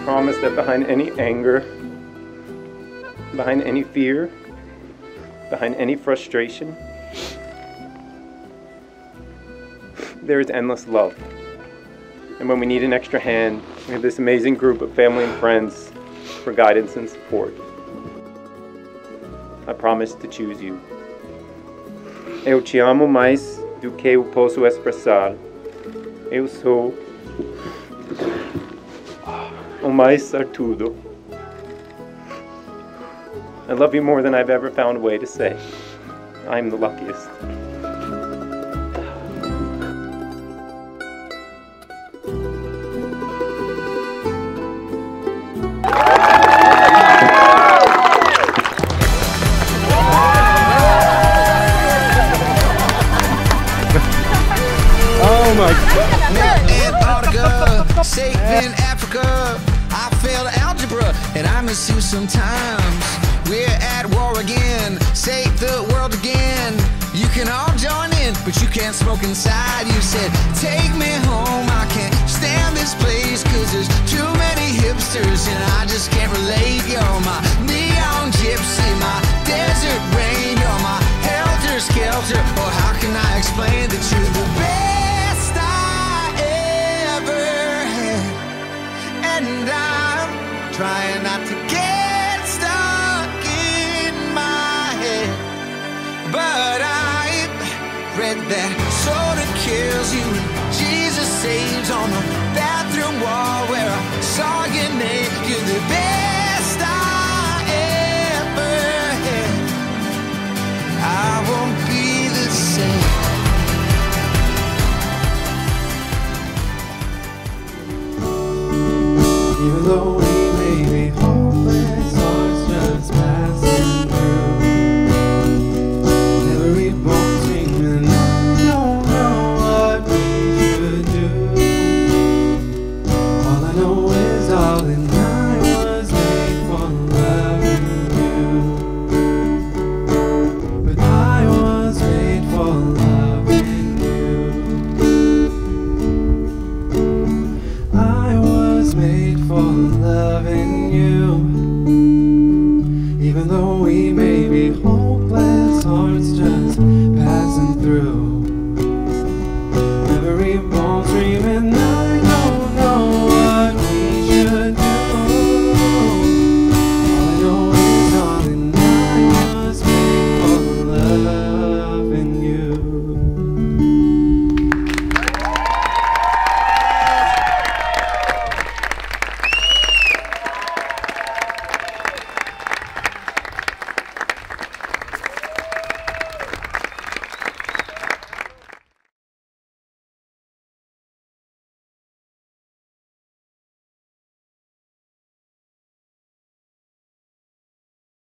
promise that behind any anger, behind any fear, behind any frustration, there is endless love. And when we need an extra hand, we have this amazing group of family and friends for guidance and support. I promise to choose you. Eu te amo mais do que eu posso expressar. Eu sou o mais sortudo. I love you more than I've ever found a way to say. I'm the luckiest. Oh my God. Antarctica, safe in Africa. I failed algebra and I miss you sometimes. We're at war again, save the world again. You can all join in, but you can't smoke inside. You said, take me home, I can't stand this place, cause there's too many hipsters and I just can't relate. You're my neon gypsy, my desert rain. You're my helter-skelter, or how can I explain that you're the best I ever had? And I'm trying not to get stuck in my head, but I read that soda kills you and Jesus saves on the bathroom wall.